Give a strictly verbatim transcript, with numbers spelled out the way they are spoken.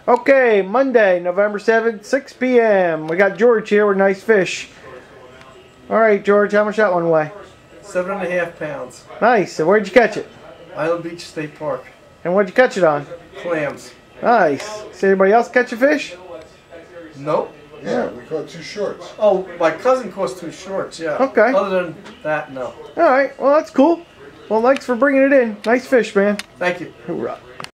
Okay, Monday, November seventh, six P M We got George here with nice fish. All right, George, how much that one weigh? Seven and a half pounds. Nice. So where'd you catch it? Island Beach State Park. And what'd you catch it on? Clams. Nice. See anybody else catch a fish? Nope. Yeah, we caught two shorts. Oh, my cousin caught two shorts, yeah. Okay. Other than that, no. All right. Well, that's cool. Well, thanks for bringing it in. Nice fish, man. Thank you. Hoorah.